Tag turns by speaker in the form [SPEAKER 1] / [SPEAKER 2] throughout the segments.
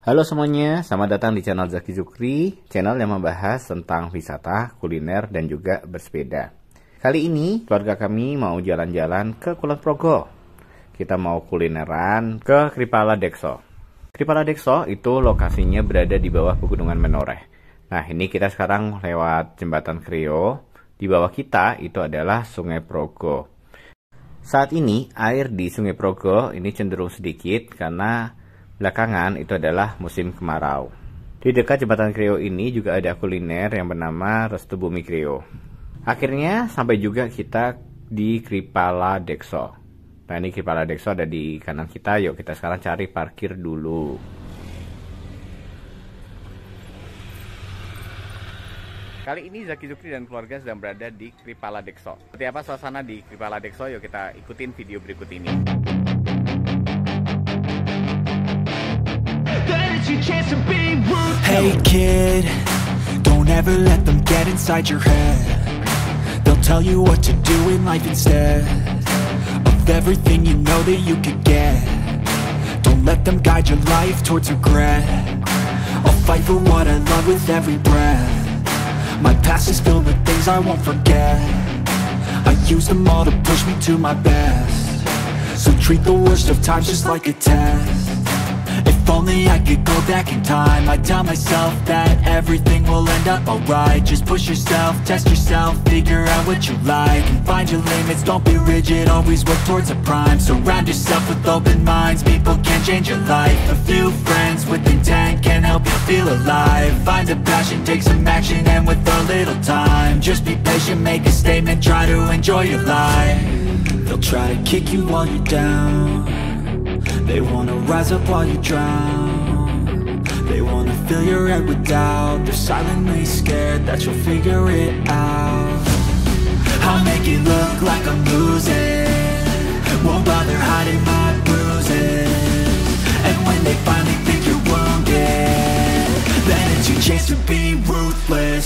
[SPEAKER 1] Halo semuanya, selamat datang di channel Zaki Zukri, channel yang membahas tentang wisata, kuliner, dan juga bersepeda. Kali ini, keluarga kami mau jalan-jalan ke Kulon Progo. Kita mau kulineran ke Kripala Dekso. Kripala Dekso itu lokasinya berada di bawah Pegunungan Menoreh. Nah, ini kita sekarang lewat Jembatan Krio. Di bawah kita itu adalah Sungai Progo. Saat ini, air di Sungai Progo ini cenderung sedikit karena belakangan itu adalah musim kemarau. Di dekat Jembatan Krio ini juga ada kuliner yang bernama Restu Bumi Krio. Akhirnya sampai juga kita di Kripala Dekso. Nah, ini Kripala Dekso ada di kanan kita. Yuk kita sekarang cari parkir dulu. Kali ini Zaki Zukri dan keluarga sedang berada di Kripala Dekso. Seperti apa suasana di Kripala Dekso? Yuk kita ikutin video berikut ini.
[SPEAKER 2] Hey kid, don't ever let them get inside your head. They'll tell you what to do in life instead of everything you know that you could get. Don't let them guide your life towards regret. I'll fight for what I love with every breath. My past is filled with things I won't forget. I use them all to push me to my best. So treat the worst of times just like a test. If only I could go back in time, I'd tell myself that everything will end up alright. Just push yourself, test yourself, figure out what you like, and find your limits, don't be rigid, always work towards a prime. Surround yourself with open minds, people can change your life. A few friends with intent can help you feel alive. Find a passion, take some action, and with a little time, just be patient, make a statement, try to enjoy your life. They'll try to kick you while you're down. They wanna rise up while you drown. They wanna fill your head with doubt. They're silently scared that you'll figure it out. I'll make it look like I'm losing, won't bother hiding my bruises. And when they finally think you're wounded, then it's your chance to be ruthless.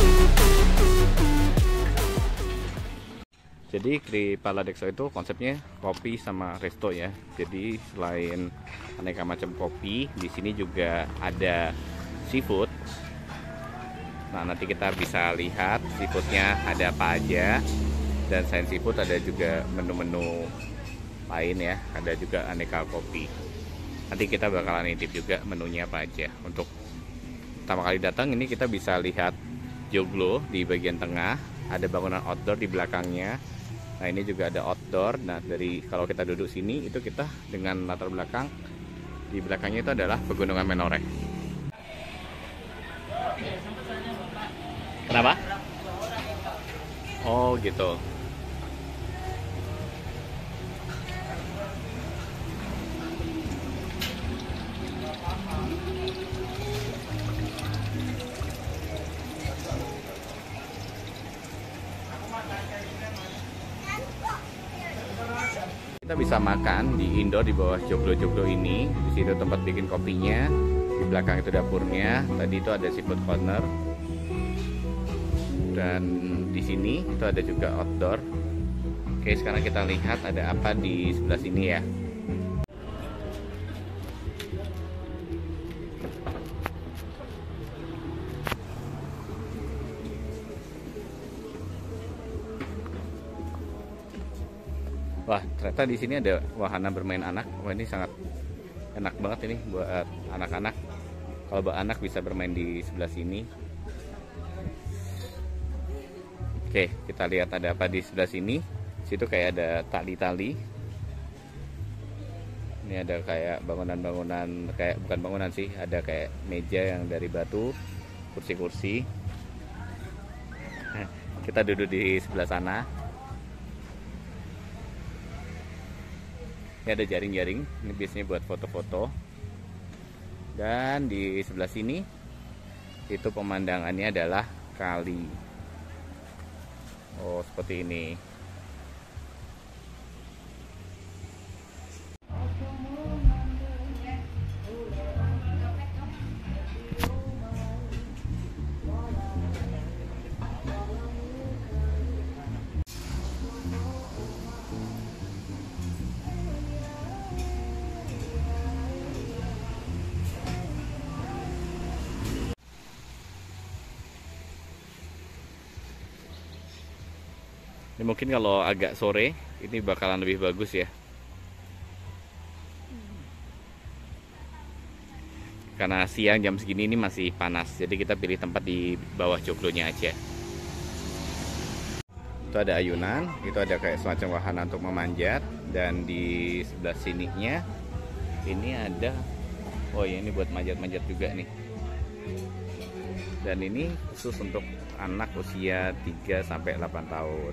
[SPEAKER 1] Jadi Kripala Dekso itu konsepnya kopi sama resto ya. Jadi selain aneka macam kopi, di sini juga ada seafood. Nah, nanti kita bisa lihat seafoodnya ada apa aja. Dan selain seafood ada juga menu-menu lain ya. Ada juga aneka kopi. Nanti kita bakalan intip juga menunya apa aja. Untuk pertama kali datang ini kita bisa lihat joglo di bagian tengah. Ada bangunan outdoor di belakangnya. Nah, ini juga ada outdoor. Nah, dari kalau kita duduk sini itu kita dengan latar belakang di belakangnya itu adalah Pegunungan Menoreh. Kenapa? Oh, gitu. Kita bisa makan di indoor di bawah joglo-joglo ini. Di situ tempat bikin kopinya, di belakang itu dapurnya. Tadi itu ada seafood corner. Dan di sini itu ada juga outdoor. Oke, sekarang kita lihat ada apa di sebelah sini ya. Wah, ternyata di sini ada wahana bermain anak. Wah, ini sangat enak banget ini buat anak-anak. Kalau buat anak bisa bermain di sebelah sini. Oke, kita lihat ada apa di sebelah sini. Situ kayak ada tali-tali. Ini ada kayak bangunan-bangunan, kayak bukan bangunan sih, ada kayak meja yang dari batu, kursi-kursi. Kita duduk di sebelah sana. Ini ada jaring-jaring, ini biasanya buat foto-foto. Dan di sebelah sini itu pemandangannya adalah kali. Oh, seperti ini. Ini mungkin kalau agak sore ini bakalan lebih bagus ya. Karena siang jam segini ini masih panas, jadi kita pilih tempat di bawah joglonya aja. Itu ada ayunan, itu ada kayak semacam wahana untuk memanjat, dan di sebelah sininya ini ada, oh ya ini buat manjat-manjat juga nih. Dan ini khusus untuk anak usia 3-8 tahun.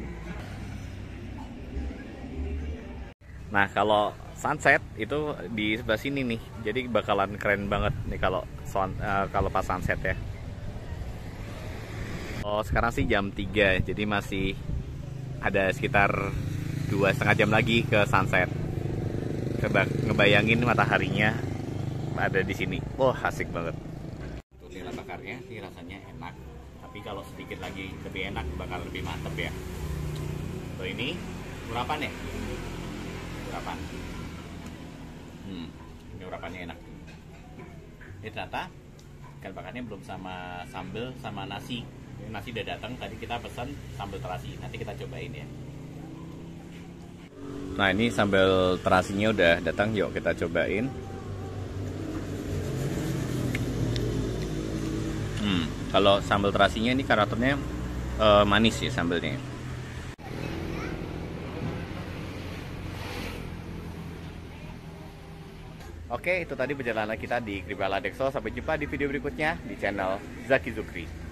[SPEAKER 1] Nah, kalau sunset itu di sebelah sini nih. Jadi bakalan keren banget nih kalau pas sunset ya. Oh, sekarang sih jam 3, jadi masih ada sekitar 2,5 jam lagi ke sunset. Ngebayangin mataharinya ada di sini. Wah, asik banget. Tuh nila bakarnya, ini rasanya enak. Tapi kalau sedikit lagi lebih enak, bakal lebih mantep ya. Tuh ini urapan ya? Urapan. Ini urapannya enak. Ini ternyata ikan bakarnya belum sama sambal sama nasi. Ini nasi udah datang, tadi kita pesan sambal terasi. Nanti kita cobain ya. Nah, ini sambal terasinya udah datang, yuk kita cobain. Kalau sambal terasinya ini karakternya manis ya sambalnya. Oke, itu tadi perjalanan kita di Kripala Dekso. Sampai jumpa di video berikutnya di channel Zaki Zukri.